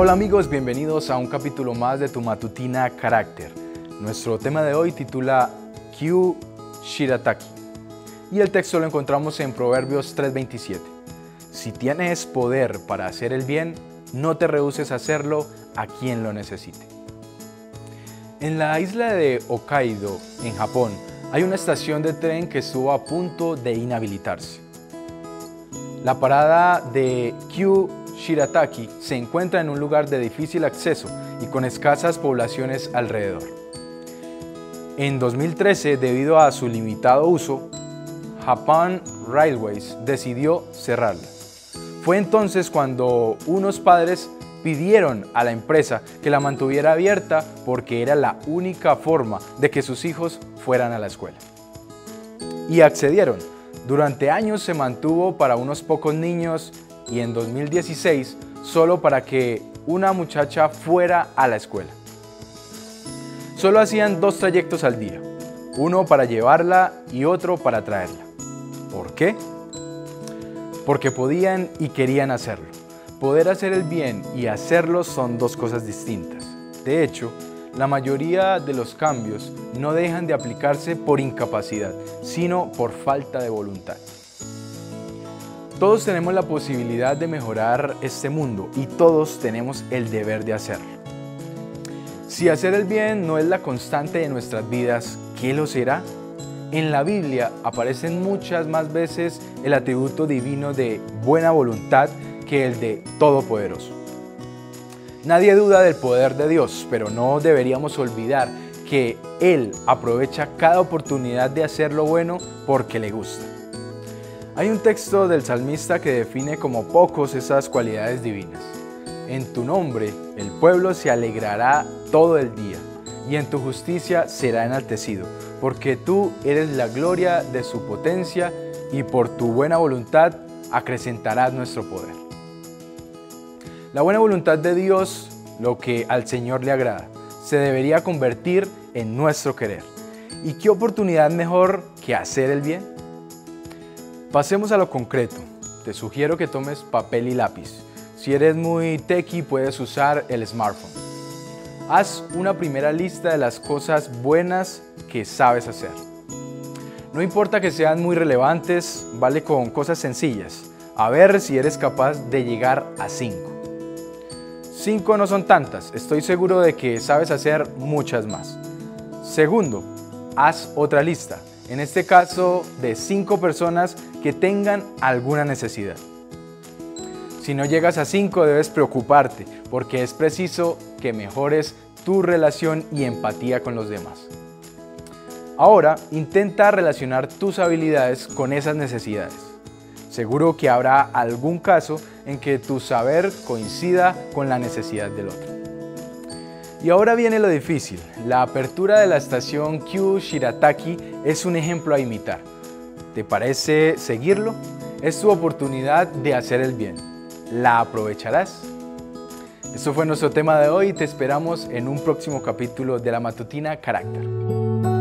Hola amigos, bienvenidos a un capítulo más de tu matutina Carácter. Nuestro tema de hoy titula Q Shirataki y el texto lo encontramos en Proverbios 3:27. Si tienes poder para hacer el bien, no te rehúses a hacerlo a quien lo necesite. En la isla de Hokkaido, en Japón, hay una estación de tren que estuvo a punto de inhabilitarse. La parada de Q Shirataki se encuentra en un lugar de difícil acceso y con escasas poblaciones alrededor. En 2013, debido a su limitado uso, Japan Railways decidió cerrarla. Fue entonces cuando unos padres pidieron a la empresa que la mantuviera abierta porque era la única forma de que sus hijos fueran a la escuela. Y accedieron. Durante años se mantuvo para unos pocos niños y en 2016 solo para que una muchacha fuera a la escuela. Solo hacían 2 trayectos al día, uno para llevarla y otro para traerla. ¿Por qué? Porque podían y querían hacerlo. Poder hacer el bien y hacerlo son 2 cosas distintas. De hecho, la mayoría de los cambios no dejan de aplicarse por incapacidad, sino por falta de voluntad. Todos tenemos la posibilidad de mejorar este mundo y todos tenemos el deber de hacerlo. Si hacer el bien no es la constante de nuestras vidas, ¿qué lo será? En la Biblia aparecen muchas más veces el atributo divino de buena voluntad que el de todopoderoso. Nadie duda del poder de Dios, pero no deberíamos olvidar que Él aprovecha cada oportunidad de hacer lo bueno porque le gusta. Hay un texto del salmista que define como pocos esas cualidades divinas. En tu nombre el pueblo se alegrará todo el día, y en tu justicia será enaltecido, porque tú eres la gloria de su potencia, y por tu buena voluntad acrecentarás nuestro poder. La buena voluntad de Dios, lo que al Señor le agrada, se debería convertir en nuestro querer. ¿Y qué oportunidad mejor que hacer el bien? Pasemos a lo concreto. Te sugiero que tomes papel y lápiz. Si eres muy techie, puedes usar el smartphone. Haz una primera lista de las cosas buenas que sabes hacer. No importa que sean muy relevantes, vale con cosas sencillas. A ver si eres capaz de llegar a 5. 5 no son tantas, estoy seguro de que sabes hacer muchas más. Segundo, haz otra lista, en este caso de 5 personas que tengan alguna necesidad. Si no llegas a 5 debes preocuparte porque es preciso que mejores tu relación y empatía con los demás. Ahora intenta relacionar tus habilidades con esas necesidades. Seguro que habrá algún caso en que tu saber coincida con la necesidad del otro. Y ahora viene lo difícil. La apertura de la estación Q Shirataki es un ejemplo a imitar. ¿Te parece seguirlo? Es tu oportunidad de hacer el bien. ¿La aprovecharás? Esto fue nuestro tema de hoy y te esperamos en un próximo capítulo de la Matutina Carácter.